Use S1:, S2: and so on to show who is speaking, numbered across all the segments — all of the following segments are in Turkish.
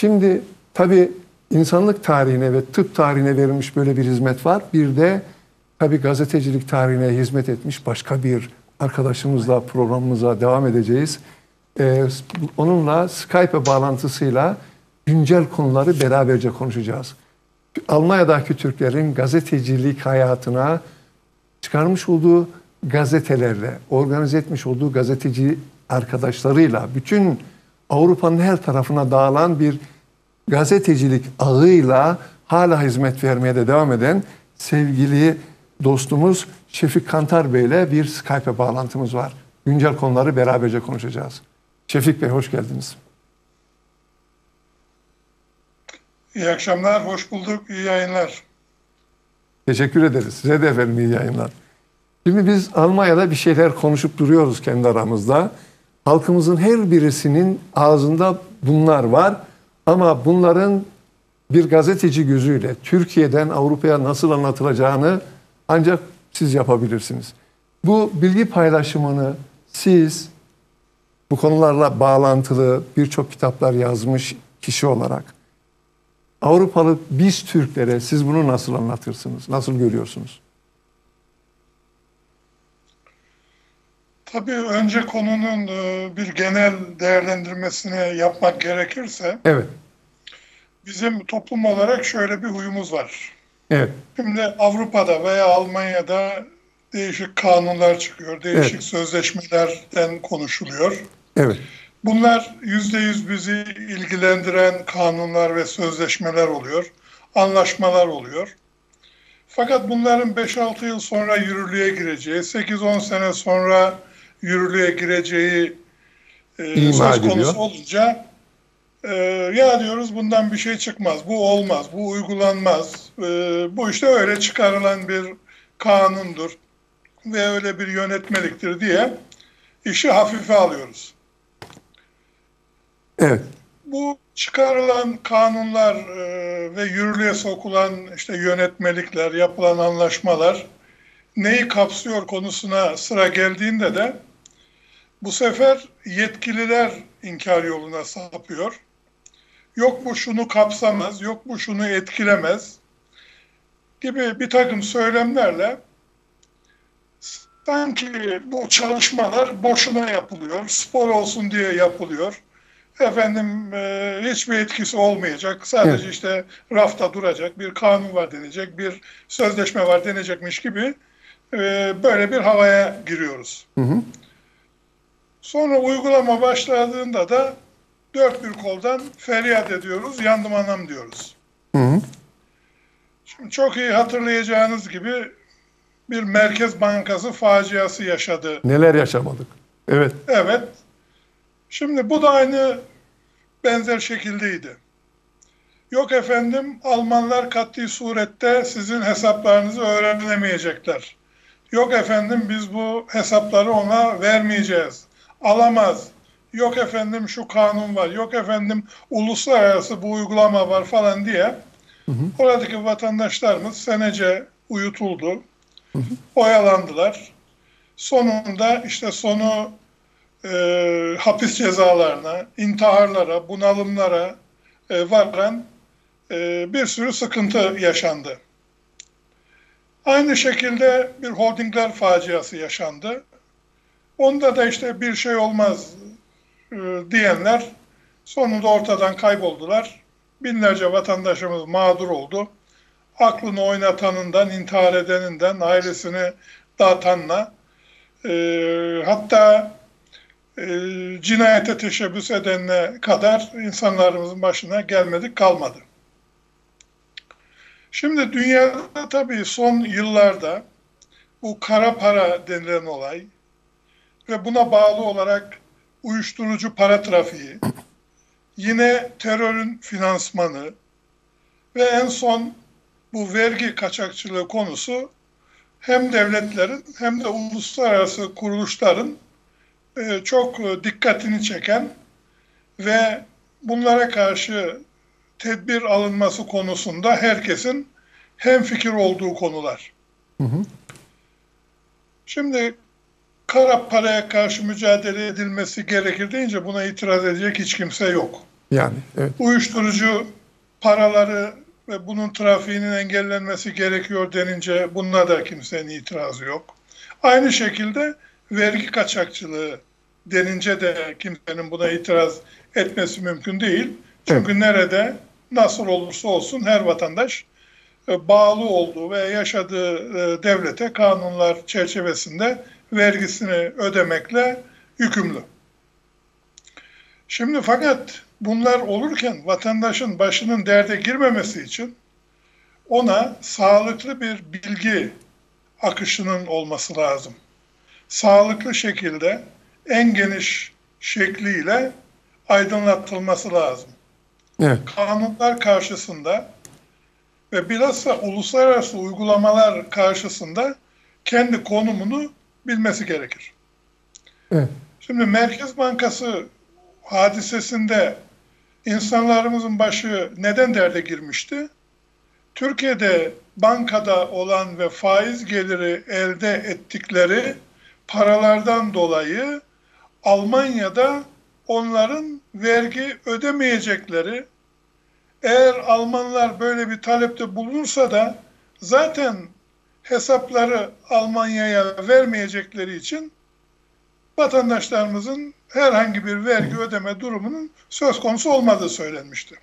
S1: Şimdi tabii insanlık tarihine ve tıp tarihine verilmiş böyle bir hizmet var. Bir de tabii gazetecilik tarihine hizmet etmiş başka bir arkadaşımızla programımıza devam edeceğiz. Onunla Skype bağlantısıyla güncel konuları beraberce konuşacağız. Almanya'daki Türklerin gazetecilik hayatına çıkarmış olduğu gazetelerle, organize etmiş olduğu gazeteci arkadaşlarıyla, bütün Avrupa'nın her tarafına dağılan bir gazetecilik ağıyla hala hizmet vermeye de devam eden sevgili dostumuz Şefik Kantar Bey ile bir Skype bağlantımız var. Güncel konuları beraberce konuşacağız. Şefik Bey hoş geldiniz.
S2: İyi akşamlar, hoş bulduk, iyi yayınlar.
S1: Teşekkür ederiz. Size de efendim iyi yayınlar. Şimdi biz Almanya'da bir şeyler konuşup duruyoruz kendi aramızda. Halkımızın her birisinin ağzında bunlar var. Ama bunların bir gazeteci gözüyle Türkiye'den Avrupa'ya nasıl anlatılacağını ancak siz yapabilirsiniz. Bu bilgi paylaşımını siz bu konularla bağlantılı birçok kitaplar yazmış kişi olarak Avrupalı biz Türklere siz bunu nasıl anlatırsınız? Nasıl görüyorsunuz?
S2: Tabii önce konunun bir genel değerlendirmesini yapmak gerekirse,
S1: Evet.
S2: bizim toplum olarak şöyle bir huyumuz var.
S1: Evet.
S2: Şimdi Avrupa'da veya Almanya'da değişik kanunlar çıkıyor, değişik
S1: Evet.
S2: sözleşmelerden konuşuluyor.
S1: Evet.
S2: Bunlar %100 bizi ilgilendiren kanunlar ve sözleşmeler oluyor, anlaşmalar oluyor. Fakat bunların 5-6 yıl sonra yürürlüğe gireceği, 8-10 sene sonra yürürlüğe gireceği söz konusu olunca ya diyoruz bundan bir şey çıkmaz, bu olmaz, bu uygulanmaz, bu işte öyle çıkarılan bir kanundur ve öyle bir yönetmeliktir diye işi hafife alıyoruz.
S1: Evet.
S2: Bu çıkarılan kanunlar ve yürürlüğe sokulan işte yönetmelikler, yapılan anlaşmalar neyi kapsıyor konusuna sıra geldiğinde de bu sefer yetkililer inkar yoluna sapıyor. Yok bu şunu kapsamaz, yok bu şunu etkilemez gibi bir takım söylemlerle sanki bu çalışmalar boşuna yapılıyor, spor olsun diye yapılıyor. Efendim hiçbir etkisi olmayacak, sadece
S1: Evet.
S2: işte rafta duracak, bir kanun var denecek, bir sözleşme var denecekmiş gibi böyle bir havaya giriyoruz.
S1: Hı hı.
S2: Sonra uygulama başladığında da dört bir koldan feryat ediyoruz, yandım anam diyoruz.
S1: Hı hı.
S2: Şimdi çok iyi hatırlayacağınız gibi bir Merkez Bankası faciası yaşadı.
S1: Neler yaşamadık? Evet.
S2: Evet, şimdi bu da aynı benzer şekildeydi. Yok efendim, Almanlar kat'i surette sizin hesaplarınızı öğrenemeyecekler. Yok efendim, biz bu hesapları ona vermeyeceğiz. Alamaz. Yok efendim şu kanun var. Yok efendim uluslararası bu uygulama var falan diye.
S1: Hı hı.
S2: Oradaki vatandaşlarımız senece uyutuldu. Oyalandılar. Sonunda işte sonu hapis cezalarına, intiharlara, bunalımlara varan bir sürü sıkıntı yaşandı. Aynı şekilde bir holdingler faciası yaşandı. Onda da işte bir şey olmaz diyenler sonunda ortadan kayboldular. Binlerce vatandaşımız mağdur oldu. Aklını oynatanından, intihar edeninden, ailesini dağıtanla, hatta cinayete teşebbüs edenine kadar insanlarımızın başına gelmedik kalmadı. Şimdi dünyada tabii son yıllarda bu kara para denilen olay ve buna bağlı olarak uyuşturucu para trafiği, yine terörün finansmanı ve en son bu vergi kaçakçılığı konusu hem devletlerin hem de uluslararası kuruluşların çok dikkatini çeken ve bunlara karşı tedbir alınması konusunda herkesin hemfikir olduğu konular.
S1: Hı hı.
S2: Şimdi kara paraya karşı mücadele edilmesi gerekir deyince buna itiraz edecek hiç kimse yok.
S1: Yani evet.
S2: Uyuşturucu paraları ve bunun trafiğinin engellenmesi gerekiyor denince bununla da kimsenin itirazı yok. Aynı şekilde vergi kaçakçılığı denince de kimsenin buna itiraz etmesi mümkün değil.
S1: Evet.
S2: Çünkü nerede nasıl olursa olsun her vatandaş bağlı olduğu ve yaşadığı devlete kanunlar çerçevesinde vergisini ödemekle yükümlü. Şimdi fakat bunlar olurken vatandaşın başının derde girmemesi için ona sağlıklı bir bilgi akışının olması lazım. Sağlıklı şekilde en geniş şekliyle aydınlatılması lazım.
S1: Evet.
S2: Kanunlar karşısında ve bilhassa uluslararası uygulamalar karşısında kendi konumunu bilmesi gerekir.
S1: Evet.
S2: Şimdi Merkez Bankası hadisesinde insanlarımızın başı neden derde girmişti? Türkiye'de bankada olan ve faiz geliri elde ettikleri paralardan dolayı Almanya'da onların vergi ödemeyecekleri, eğer Almanlar böyle bir talepte bulunursa da zaten hesapları Almanya'ya vermeyecekleri için vatandaşlarımızın herhangi bir vergi ödeme durumunun söz konusu olmadığı söylenmişti.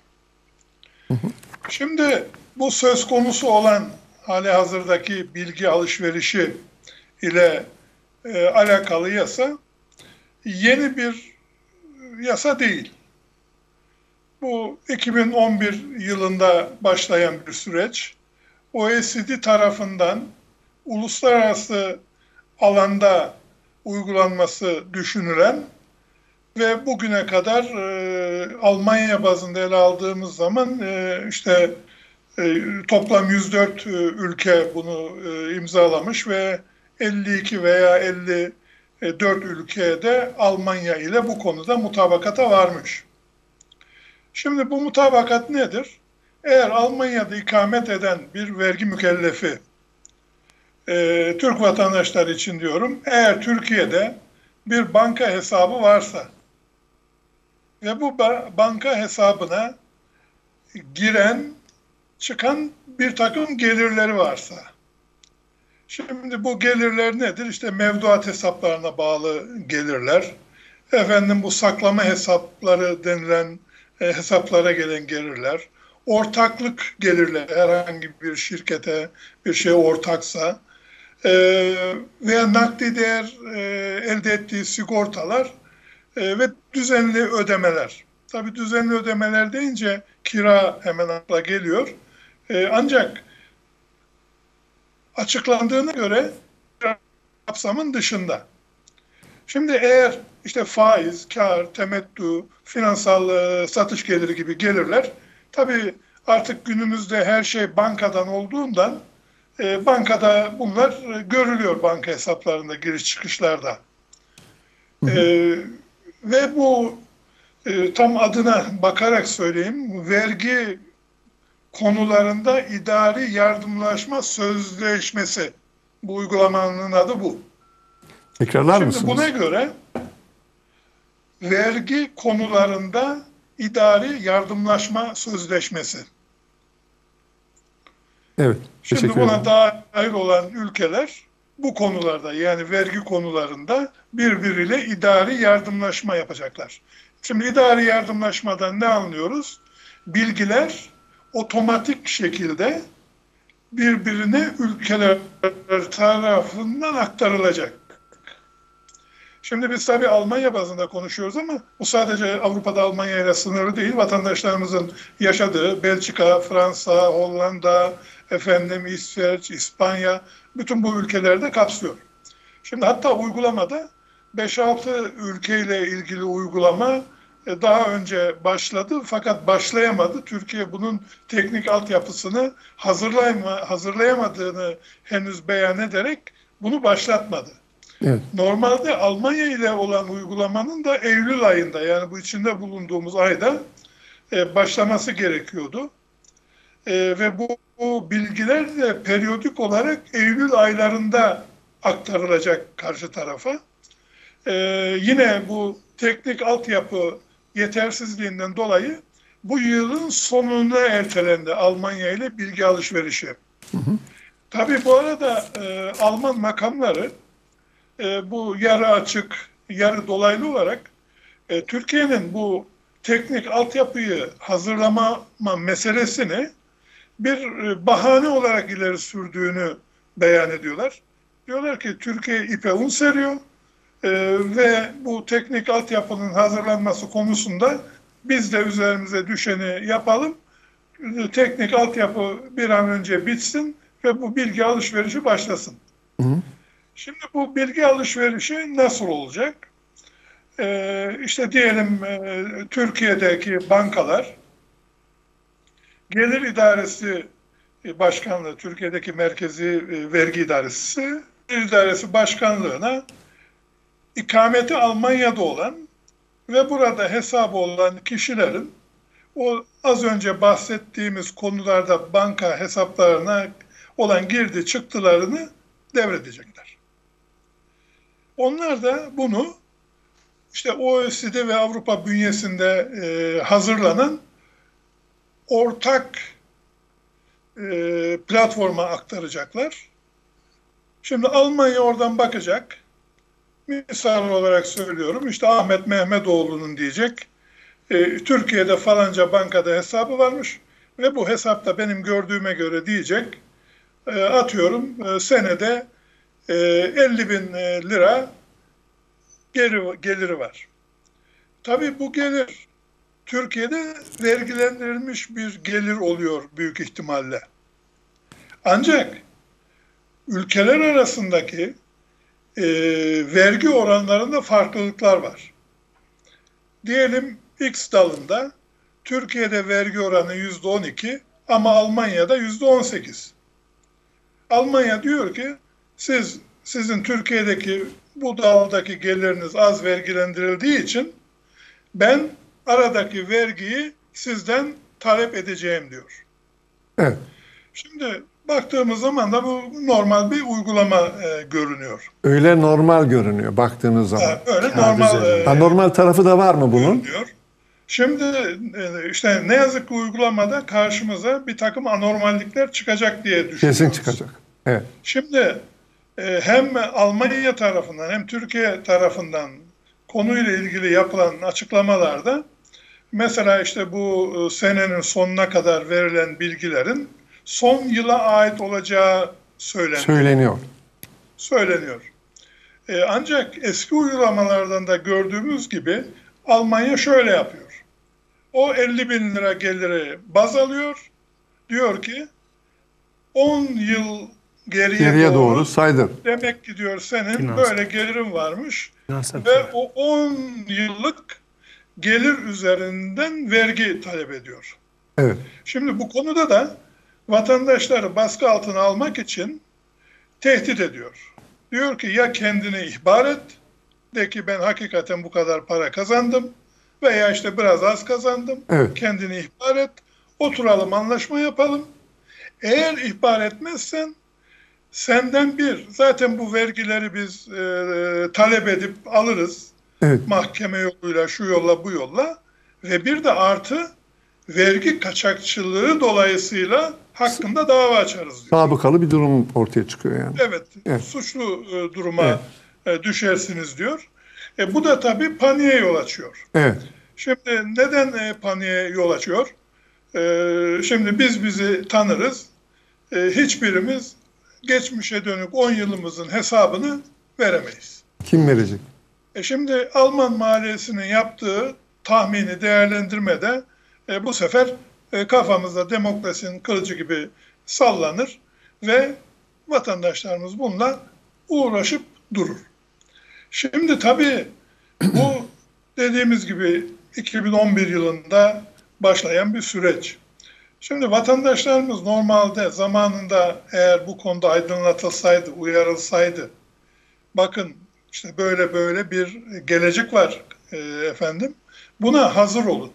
S2: Şimdi bu söz konusu olan hali hazırdaki bilgi alışverişi ile alakalı yasa yeni bir yasa değil. Bu 2011 yılında başlayan bir süreç. OECD tarafından uluslararası alanda uygulanması düşünülen ve bugüne kadar Almanya bazında ele aldığımız zaman toplam 104 ülke bunu imzalamış ve 52 veya 54 ülkede Almanya ile bu konuda mutabakata varmış. Şimdi bu mutabakat nedir? Eğer Almanya'da ikamet eden bir vergi mükellefi, Türk vatandaşları için diyorum, eğer Türkiye'de bir banka hesabı varsa ve bu banka hesabına giren, çıkan bir takım gelirleri varsa, şimdi bu gelirler nedir? İşte mevduat hesaplarına bağlı gelirler, bu saklama hesapları denilen hesaplara gelen gelirler, ortaklık gelirleri, herhangi bir şirkete bir şey ortaksa veya nakdi değer elde ettiği sigortalar ve düzenli ödemeler. Tabii düzenli ödemeler deyince kira hemen akla geliyor. Ancak açıklandığına göre kapsamın dışında. Şimdi eğer işte faiz, kar, temettü, finansal satış geliri gibi gelirler, tabii artık günümüzde her şey bankadan olduğundan bankada bunlar görülüyor, banka hesaplarında, giriş çıkışlarda. Ve bu tam adına bakarak söyleyeyim, vergi konularında idari yardımlaşma sözleşmesi. Bu uygulamanın adı bu.
S1: Tekrarlar mısınız?
S2: Şimdi buna göre vergi konularında idari yardımlaşma sözleşmesi.
S1: Evet.
S2: Şimdi buna dahil olan ülkeler bu konularda, yani vergi konularında birbiriyle idari yardımlaşma yapacaklar. Şimdi idari yardımlaşmadan ne anlıyoruz? Bilgiler otomatik şekilde birbirine ülkeler tarafından aktarılacak. Şimdi biz tabii Almanya bazında konuşuyoruz ama bu sadece Avrupa'da Almanya ile sınırlı değil. Vatandaşlarımızın yaşadığı Belçika, Fransa, Hollanda, İsveç, İspanya, bütün bu ülkelerde kapsıyor. Şimdi hatta uygulamada 5-6 ülkeyle ilgili uygulama daha önce başladı fakat başlayamadı. Türkiye bunun teknik altyapısını hazırlayamadığını henüz beyan ederek bunu başlatmadı.
S1: Evet.
S2: Normalde Almanya ile olan uygulamanın da Eylül ayında, yani bu içinde bulunduğumuz ayda başlaması gerekiyordu. Ve bu bilgiler de periyodik olarak Eylül aylarında aktarılacak karşı tarafa. Yine bu teknik altyapı yetersizliğinden dolayı bu yılın sonuna ertelendi Almanya ile bilgi alışverişi. Tabii bu arada Alman makamları bu yarı açık, yarı dolaylı olarak Türkiye'nin bu teknik altyapıyı hazırlama meselesini bir bahane olarak ileri sürdüğünü beyan ediyorlar. Diyorlar ki Türkiye ipe un seriyor ve bu teknik altyapının hazırlanması konusunda biz de üzerimize düşeni yapalım. Teknik altyapı bir an önce bitsin ve bu bilgi alışverişi başlasın. Şimdi bu bilgi alışverişi nasıl olacak? İşte diyelim Türkiye'deki bankalar Gelir İdaresi Başkanlığı, Türkiye'deki Merkezi Vergi İdaresi, Gelir İdaresi Başkanlığı'na ikameti Almanya'da olan ve burada hesabı olan kişilerin o az önce bahsettiğimiz konularda banka hesaplarına olan girdi çıktılarını devredecekler. Onlar da bunu işte OECD ve Avrupa bünyesinde hazırlanan ortak platforma aktaracaklar. Şimdi Almanya oradan bakacak. Misal olarak söylüyorum, işte Ahmet Mehmetoğlu'nun diyecek, Türkiye'de falanca bankada hesabı varmış ve bu hesapta benim gördüğüme göre diyecek, atıyorum senede 50 bin lira geliri var. Tabii bu gelir Türkiye'de vergilendirilmiş bir gelir oluyor büyük ihtimalle. Ancak ülkeler arasındaki vergi oranlarında farklılıklar var. Diyelim X dalında Türkiye'de vergi oranı %12 ama Almanya'da %18. Almanya diyor ki sizin Türkiye'deki bu daldaki geliriniz az vergilendirildiği için ben aradaki vergiyi sizden talep edeceğim diyor.
S1: Evet.
S2: Şimdi baktığımız zaman da bu normal bir uygulama görünüyor.
S1: Öyle normal görünüyor baktığınız zaman.
S2: Öyle normal.
S1: Normal tarafı da var mı bunun?
S2: Görünüyor. Şimdi işte ne yazık ki uygulamada karşımıza bir takım anormallikler çıkacak diye düşünüyoruz.
S1: Kesin çıkacak. Evet.
S2: Şimdi hem Almanya tarafından hem Türkiye tarafından konuyla ilgili yapılan açıklamalarda mesela işte bu senenin sonuna kadar verilen bilgilerin son yıla ait olacağı söyleniyor. Ancak eski uygulamalardan da gördüğümüz gibi Almanya şöyle yapıyor. O 50 bin lira geliri baz alıyor. Diyor ki 10 yıl geriye doğru saydır. Demek ki diyor senin böyle gelirin varmış. Ve o 10 yıllık gelir üzerinden vergi talep ediyor.
S1: Evet.
S2: Şimdi bu konuda da vatandaşları baskı altına almak için tehdit ediyor. Diyor ki ya kendini ihbar et, de ki ben hakikaten bu kadar para kazandım veya işte biraz az kazandım.
S1: Evet.
S2: Kendini ihbar et, oturalım anlaşma yapalım. Eğer ihbar etmezsen senden zaten bu vergileri biz talep edip alırız. Evet. Mahkeme yoluyla, şu yolla, bu yolla ve bir de artı vergi kaçakçılığı dolayısıyla hakkında dava açarız diyor.
S1: Sabıkalı bir durum ortaya çıkıyor yani.
S2: Evet. Suçlu duruma düşersiniz diyor. Bu da tabii paniğe yol açıyor.
S1: Evet.
S2: Şimdi neden paniğe yol açıyor? Şimdi biz bizi tanırız. Hiçbirimiz geçmişe dönük 10 yılımızın hesabını veremeyiz.
S1: Kim verecek?
S2: Şimdi Alman maliyesinin yaptığı tahmini değerlendirmede bu sefer kafamızda demokrasinin kılıcı gibi sallanır ve vatandaşlarımız bununla uğraşıp durur. Şimdi tabii bu dediğimiz gibi 2011 yılında başlayan bir süreç. Şimdi vatandaşlarımız normalde zamanında eğer bu konuda aydınlatılsaydı, uyarılsaydı, bakın işte böyle bir gelecek var efendim, buna hazır olun.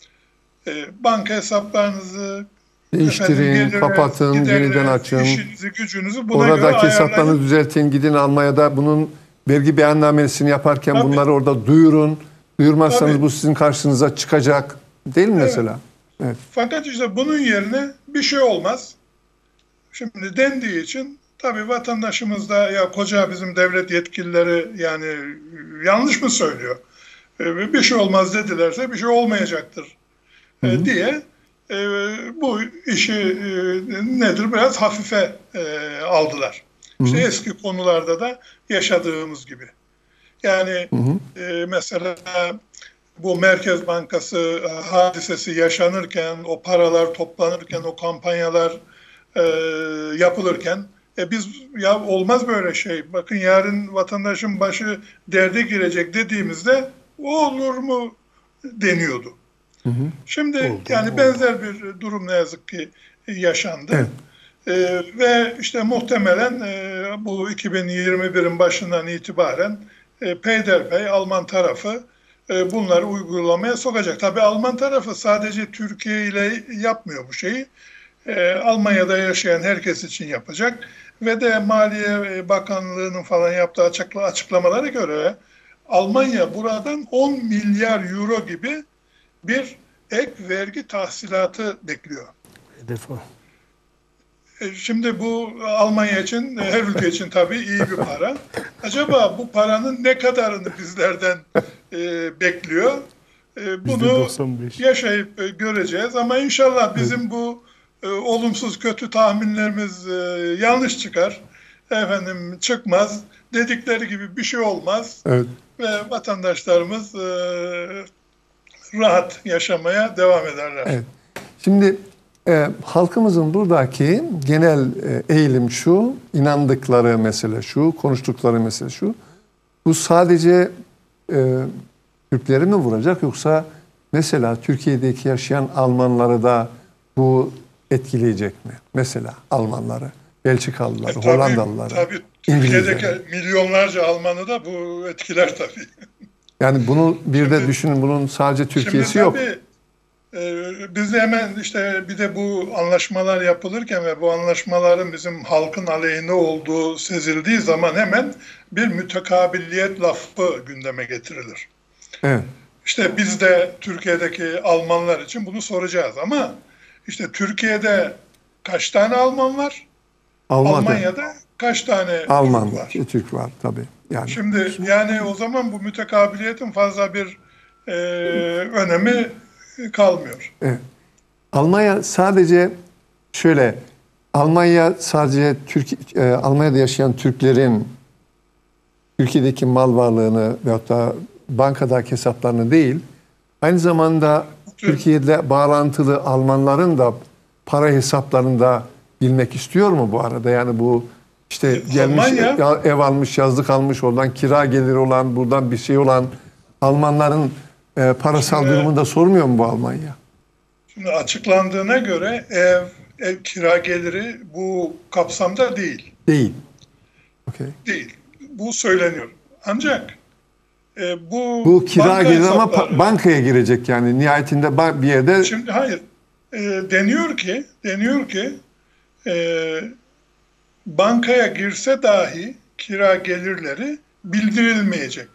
S2: Banka hesaplarınızı
S1: değiştirin, kapatın, yeniden açın.
S2: İşinizi, gücünüzü buna göre
S1: oradaki hesaplarınızı düzeltin, gidin Almanya'da bunun vergi beyannamesini yaparken bunları orada duyurun. Duyurmazsanız bu sizin karşınıza çıkacak. Değil mi mesela? Evet.
S2: Fakat işte bunun yerine bir şey olmaz. Şimdi dendiği için tabii vatandaşımız da ya koca bizim devlet yetkilileri yani yanlış mı söylüyor? Bir şey olmaz dedilerse bir şey olmayacaktır
S1: Hı hı.
S2: diye bu işi nedir biraz hafife aldılar.
S1: Hı
S2: İşte
S1: hı.
S2: eski konularda da yaşadığımız gibi. Yani
S1: Hı hı.
S2: mesela bu Merkez Bankası hadisesi yaşanırken, o paralar toplanırken, o kampanyalar e, yapılırken biz ya olmaz böyle şey. Bakın yarın vatandaşın başı derde girecek dediğimizde o olur mu deniyordu.
S1: Hı hı.
S2: Şimdi
S3: Oldu,
S2: yani
S3: oldu.
S2: benzer bir durum ne yazık ki yaşandı.
S1: Evet.
S2: Ve işte muhtemelen bu 2021'in başından itibaren peyderpey Alman tarafı bunları uygulamaya sokacak. Tabii Alman tarafı sadece Türkiye ile yapmıyor bu şeyi. Almanya'da yaşayan herkes için yapacak. Ve de Maliye Bakanlığı'nın falan yaptığı açıklamalara göre Almanya buradan 10 milyar euro gibi bir ek vergi tahsilatı bekliyor.
S3: Hedef o.
S2: Şimdi bu Almanya için, her ülke için tabii iyi bir para. Acaba bu paranın ne kadarını bizlerden bekliyor? Bunu
S3: %95.
S2: yaşayıp göreceğiz. Ama inşallah bizim bu olumsuz, kötü tahminlerimiz yanlış çıkar. Efendim çıkmaz. Dedikleri gibi bir şey olmaz.
S1: Evet.
S2: Ve vatandaşlarımız rahat yaşamaya devam ederler.
S1: Evet. Şimdi halkımızın buradaki genel eğilim şu, inandıkları mesele şu, konuştukları mesele şu. Bu sadece Türkleri mi vuracak yoksa mesela Türkiye'deki yaşayan Almanları da bu etkileyecek mi? Mesela Almanları, Belçikalıları, Hollandalıları,
S2: Tabii
S1: İngilizleri.
S2: Türkiye'deki milyonlarca Almanı da bu etkiler tabii.
S1: Yani bunu bir de
S2: Şimdi-
S1: düşünün, bunun sadece Türkiye'si
S2: Şimdi
S1: yok.
S2: tabii biz de hemen işte bir de bu anlaşmalar yapılırken ve bu anlaşmaların bizim halkın aleyhine olduğu sezildiği zaman hemen bir mütekabiliyet lafı gündeme getirilir.
S1: Evet.
S2: İşte biz de Türkiye'deki Almanlar için bunu soracağız ama işte Türkiye'de kaç tane Alman var? Almanya'da kaç tane
S1: Alman
S2: Türk var?
S1: Türk var tabii. Yani
S2: Şimdi yani o zaman bu mütekabiliyetin fazla bir önemi kalmıyor.
S1: evet. Almanya sadece şöyle, Almanya sadece Almanya'da yaşayan Türklerin Türkiye'deki mal varlığını veyahut da bankadaki hesaplarını değil, aynı zamanda Türkiye'de bağlantılı Almanların da para hesaplarını da bilmek istiyor mu bu arada? Yani bu işte gelmiş ev almış, yazlık almış, oradan kira geliri olan, buradan bir şey olan Almanların parasal durumunu da sormuyor mu bu Almanya?
S2: Şimdi açıklandığına göre ev kira geliri bu kapsamda değil.
S1: Değil. Okay.
S2: Değil. Bu söyleniyor. Ancak
S1: bu kira
S2: banka
S1: gelir ama
S2: hesapları,
S1: bankaya girecek yani nihayetinde bir yerde.
S2: Şimdi hayır. Deniyor ki bankaya girse dahi kira gelirleri bildirilmeyecek.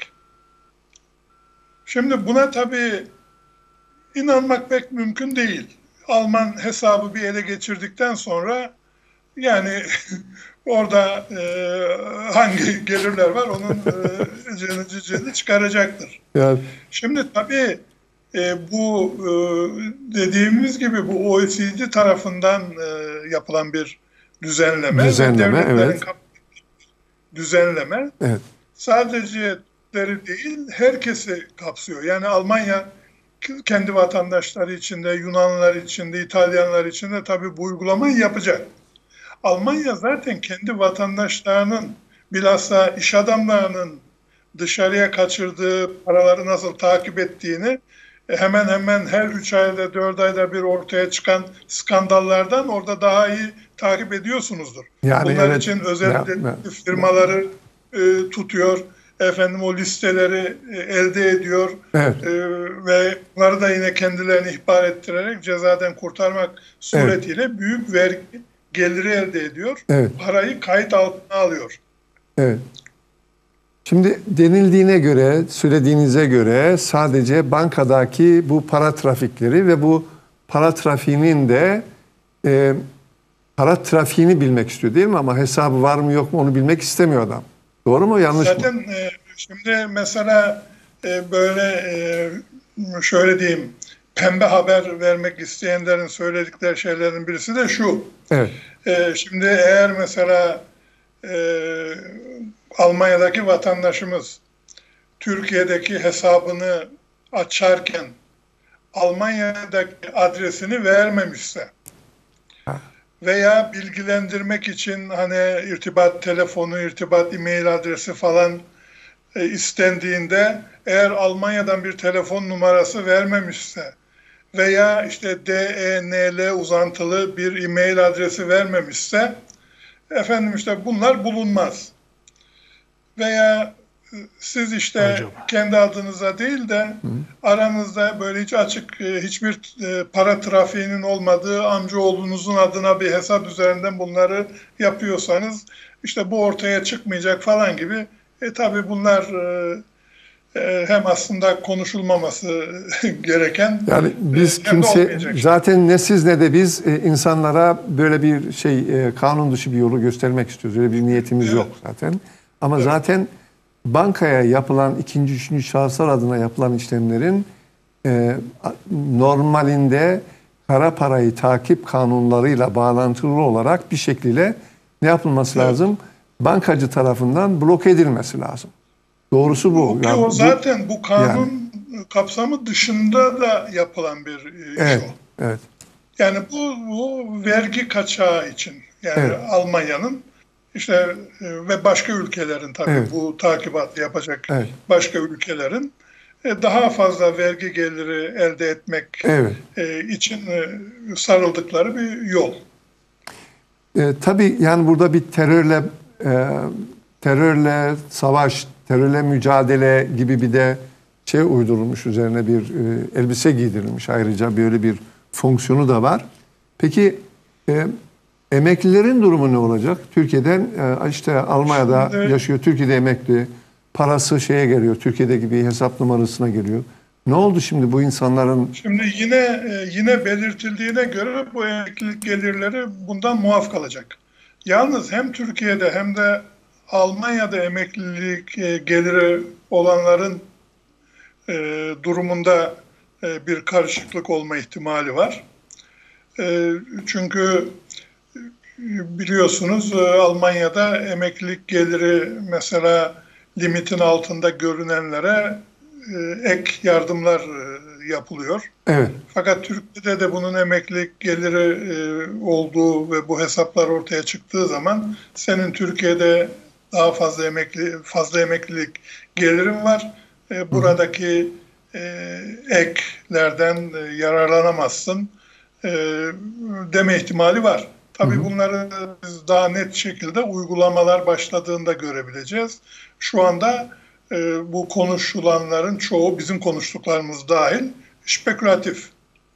S2: Şimdi buna tabii inanmak pek mümkün değil. Alman hesabı bir ele geçirdikten sonra yani orada hangi gelirler var onun cıcığını çıkaracaktır.
S1: Yani,
S2: Şimdi tabii bu dediğimiz gibi bu OECD tarafından yapılan bir düzenleme.
S1: Düzenleme, evet.
S2: Düzenleme.
S1: Evet.
S2: Sadece Türkleri değil herkesi kapsıyor. Yani Almanya kendi vatandaşları içinde, Yunanlılar içinde, İtalyanlar içinde tabii bu uygulamayı yapacak. Almanya zaten kendi vatandaşlarının bilhassa iş adamlarının dışarıya kaçırdığı paraları nasıl takip ettiğini hemen hemen her 3 ayda 4 ayda bir ortaya çıkan skandallardan orada daha iyi takip ediyorsunuzdur.
S1: Yani
S2: bunlar
S1: evet,
S2: için özel firmaları tutuyor. Efendim o listeleri elde ediyor.
S1: Evet.
S2: Ve bunları da yine kendilerini ihbar ettirerek cezadan kurtarmak suretiyle büyük vergi geliri elde ediyor.
S1: Evet.
S2: Parayı kayıt altına alıyor.
S1: Evet. Şimdi denildiğine göre, söylediğinize göre sadece bankadaki bu para trafikleri ve bu para trafiğinin de para trafiğini bilmek istiyor değil mi? Ama hesabı var mı yok mu onu bilmek istemiyor adam. Doğru mu yanlış mı?
S2: Zaten şimdi mesela böyle şöyle diyeyim, pembe haber vermek isteyenlerin söyledikleri şeylerin birisi de şu.
S1: Evet.
S2: Şimdi eğer mesela Almanya'daki vatandaşımız Türkiye'deki hesabını açarken Almanya'daki adresini vermemişse veya bilgilendirmek için hani irtibat telefonu, irtibat e-mail adresi falan istendiğinde eğer Almanya'dan bir telefon numarası vermemişse veya işte DENL uzantılı bir e-mail adresi vermemişse efendim işte bunlar bulunmaz. Veya siz işte kendi adınıza değil de aranızda böyle hiç açık hiçbir para trafiğinin olmadığı amcaoğlunuzun adına bir hesap üzerinden bunları yapıyorsanız işte bu ortaya çıkmayacak falan gibi. Tabii bunlar hem aslında konuşulmaması gereken
S1: yani biz kimse zaten ne siz ne de biz insanlara böyle bir kanun dışı bir yolu göstermek istiyoruz. Öyle bir niyetimiz yok zaten. Ama zaten bankaya yapılan ikinci, üçüncü şahıslar adına yapılan işlemlerin normalinde kara parayı takip kanunlarıyla bağlantılı olarak bir şekilde ne yapılması lazım? Bankacı tarafından bloke edilmesi lazım. Doğrusu bu.
S2: Yani o zaten bu kanun kapsamı dışında da yapılan bir iş o.
S1: Evet.
S2: Yani bu vergi kaçağı için yani Almanya'nın işte ve başka ülkelerin tabii bu takibatı yapacak başka ülkelerin daha fazla vergi geliri elde etmek için sarıldıkları bir yol.
S1: Tabii yani burada bir terörle savaş, terörle mücadele gibi bir de uydurulmuş, üzerine bir elbise giydirilmiş, ayrıca böyle bir fonksiyonu da var. Peki emeklilerin durumu ne olacak? Türkiye'den işte Almanya'da yaşıyor, Türkiye'de emekli, parası geliyor, Türkiye'deki bir hesap numarasına geliyor. Ne oldu şimdi bu insanların?
S2: Şimdi yine belirtildiğine göre bu emeklilik gelirleri bundan muaf kalacak. Yalnız hem Türkiye'de hem de Almanya'da emeklilik geliri olanların durumunda bir karışıklık olma ihtimali var. Çünkü biliyorsunuz Almanya'da emeklilik geliri mesela limitin altında görünenlere ek yardımlar yapılıyor.
S1: Evet.
S2: Fakat Türkiye'de de bunun emeklilik geliri olduğu ve bu hesaplar ortaya çıktığı zaman senin Türkiye'de daha fazla emeklilik gelirin var. Buradaki eklerden yararlanamazsın deme ihtimali var. Tabii bunları biz daha net şekilde uygulamalar başladığında görebileceğiz. Şu anda bu konuşulanların çoğu bizim konuştuklarımız dahil spekülatif.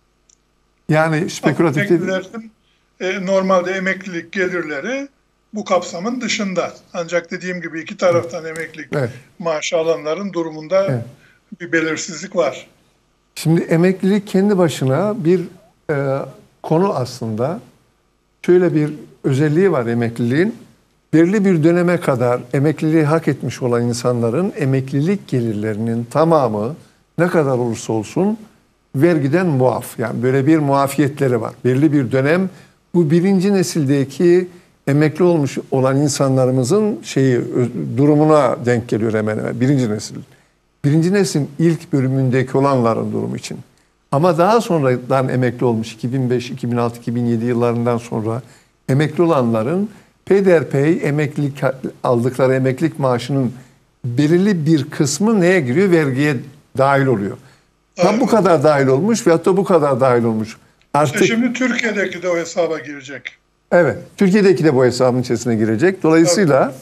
S1: Yani spekülatif değil.
S2: Normalde emeklilik gelirleri bu kapsamın dışında. Ancak dediğim gibi iki taraftan emeklilik maaşı alanların durumunda bir belirsizlik var.
S1: Şimdi emeklilik kendi başına bir konu aslında. Şöyle bir özelliği var emekliliğin. Belirli bir döneme kadar emekliliği hak etmiş olan insanların emeklilik gelirlerinin tamamı ne kadar olursa olsun vergiden muaf. Yani böyle bir muafiyetleri var. Belirli bir dönem bu birinci nesildeki emekli olmuş olan insanlarımızın durumuna denk geliyor hemen hemen. Birinci nesil. Birinci neslin ilk bölümündeki olanların durumu için. Ama daha sonradan emekli olmuş 2005, 2006, 2007 yıllarından sonra emekli olanların peyderpey aldıkları emeklilik maaşının belirli bir kısmı neye giriyor? Vergiye dahil oluyor. Tam bu kadar dahil olmuş veyahut da bu kadar dahil olmuş.
S2: Artık şimdi Türkiye'deki de o hesaba girecek.
S1: Evet. Türkiye'deki de bu hesabın içerisine girecek. Dolayısıyla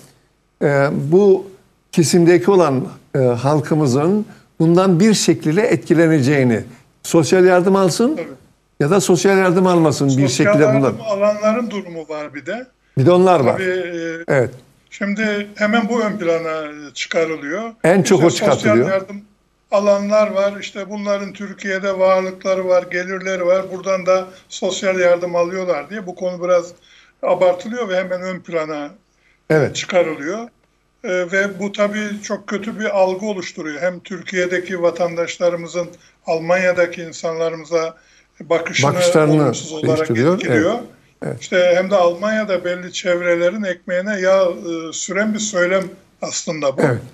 S1: bu kesimdeki olan halkımızın bundan bir şekilde etkileneceğini, sosyal yardım alsın ya da sosyal yardım almasın bir şekilde bunlar.
S2: Sosyal yardım alanların durumu var bir de.
S1: Bir de onlar var.
S2: Şimdi hemen bu ön plana çıkarılıyor.
S1: En çok o çıkartılıyor.
S2: Sosyal yardım alanlar var. İşte bunların Türkiye'de varlıkları var, gelirleri var. Buradan da sosyal yardım alıyorlar diye bu konu biraz abartılıyor ve hemen ön plana
S1: Evet.
S2: çıkarılıyor. Ve bu tabii çok kötü bir algı oluşturuyor. Hem Türkiye'deki vatandaşlarımızın Almanya'daki insanlarımıza
S1: Bakışlarını
S2: olumsuz olarak
S1: değiştiriyor.
S2: etkiliyor.
S1: Evet. Evet.
S2: İşte hem de Almanya'da belli çevrelerin ekmeğine yağ süren bir söylem aslında bu.
S1: Evet.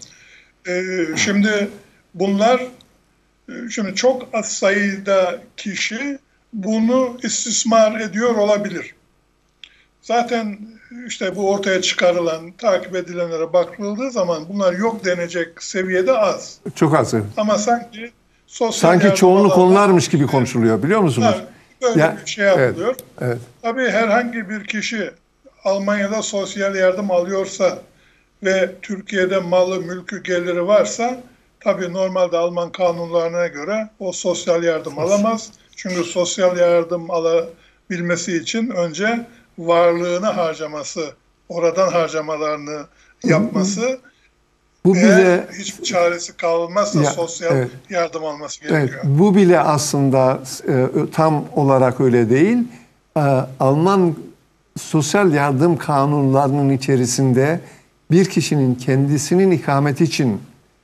S2: Şimdi bunlar, şimdi çok az sayıda kişi bunu istismar ediyor olabilir. Zaten işte bu ortaya çıkarılan, takip edilenlere bakıldığı zaman bunlar yok denecek seviyede az.
S1: Çok az. Evet.
S2: Ama sanki sosyal
S1: Sanki
S2: yardım
S1: çoğunluk
S2: alanlar,
S1: onlarmış gibi konuşuluyor, biliyor musunuz?
S2: böyle bir şey yapılıyor.
S1: Evet. Evet.
S2: Tabii herhangi bir kişi Almanya'da sosyal yardım alıyorsa ve Türkiye'de malı, mülkü, geliri varsa tabii normalde Alman kanunlarına göre o sosyal yardım alamaz. Çünkü sosyal yardım alabilmesi için önce varlığını harcaması, oradan harcamalarını yapması
S1: Bu
S2: ve
S1: bile
S2: hiçbir çaresi kalmazsa
S1: Ya,
S2: sosyal
S1: evet.
S2: yardım alması
S1: Evet,
S2: gerekiyor.
S1: bu bile aslında tam olarak öyle değil. Alman sosyal yardım kanunlarının içerisinde bir kişinin kendisinin ikameti için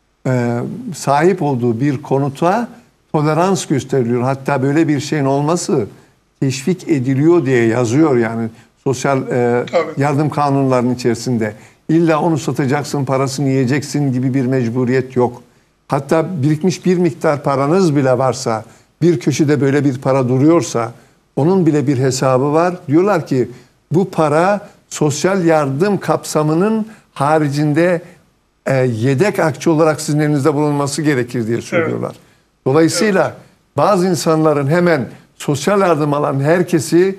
S1: sahip olduğu bir konuta tolerans gösteriliyor. Hatta böyle bir şeyin olması teşvik ediliyor diye yazıyor yani sosyal
S2: Tabii.
S1: yardım kanunlarının içerisinde. İlla onu satacaksın, parasını yiyeceksin gibi bir mecburiyet yok. Hatta birikmiş bir miktar paranız bile varsa, bir köşede böyle bir para duruyorsa, onun bile bir hesabı var. Diyorlar ki bu para sosyal yardım kapsamının haricinde yedek akçe olarak sizin elinizde bulunması gerekir diye söylüyorlar. Dolayısıyla bazı insanların hemen sosyal yardım alan herkesi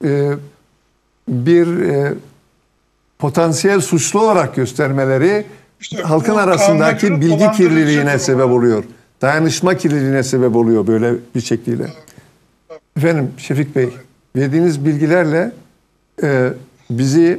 S1: bir potansiyel suçlu olarak göstermeleri
S2: İşte
S1: halkın
S2: bu
S1: arasındaki
S2: kanuna göre
S1: bilgi
S2: dolandırıcı
S1: kirliliğine
S2: durum
S1: sebep
S2: var.
S1: oluyor. Dayanışma kirliliğine sebep oluyor böyle bir şekliyle. Efendim Şefik Bey, verdiğiniz bilgilerle bizi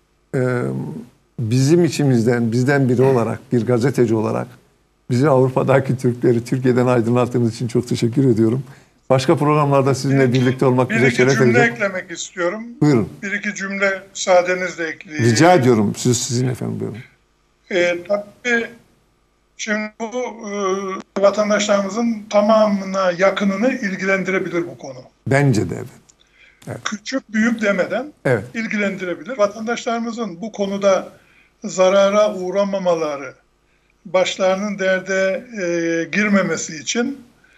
S1: bizim içimizden, bizden biri olarak, bir gazeteci olarak bizi Avrupa'daki Türkleri Türkiye'den aydınlattığınız için çok teşekkür ediyorum. Başka programlarda sizinle birlikte olmak
S2: bir
S1: bize
S2: iki
S1: şeref
S2: cümle
S1: verecek.
S2: eklemek istiyorum.
S1: Buyurun.
S2: Bir iki cümle müsaadenizle ekleyeyim.
S1: Rica ediyorum. Sizin efendim buyurun.
S2: Tabii şimdi bu vatandaşlarımızın tamamına yakınını ilgilendirebilir bu konu.
S1: Bence de evet.
S2: Küçük büyük demeden
S1: Evet.
S2: ilgilendirebilir. Vatandaşlarımızın bu konuda zarara uğramamaları, başlarının derde girmemesi için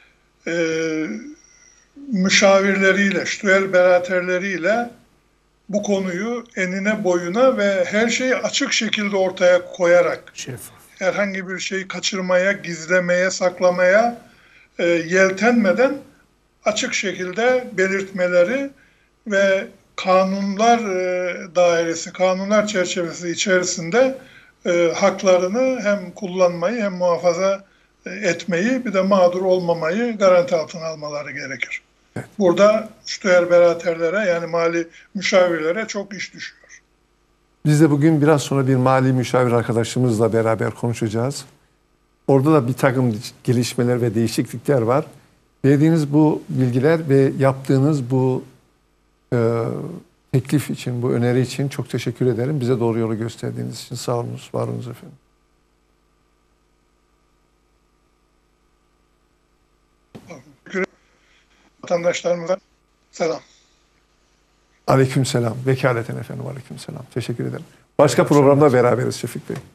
S2: müşavirleriyle, stüelberaterleriyle bu konuyu enine boyuna ve her şeyi açık şekilde ortaya koyarak herhangi bir şeyi kaçırmaya, gizlemeye, saklamaya yeltenmeden açık şekilde belirtmeleri ve kanunlar dairesi, kanunlar çerçevesi içerisinde haklarını hem kullanmayı hem muhafaza etmeyi bir de mağdur olmamayı garanti altına almaları gerekir.
S1: Evet.
S2: Burada stüelberaterlere yani mali müşavirlere çok iş düşüyor.
S1: Biz de bugün biraz sonra bir mali müşavir arkadaşımızla beraber konuşacağız. Orada da bir takım gelişmeler ve değişiklikler var. Verdiğiniz bu bilgiler ve yaptığınız bu teklif için, bu öneri için çok teşekkür ederim. Bize doğru yolu gösterdiğiniz için sağ olunuz, var olunuz efendim.
S2: Vatandaşlarımıza selam.
S1: Aleykümselam. Vekaleten efendim, aleykümselam. Teşekkür ederim. Başka programda beraberiz Şefik Bey.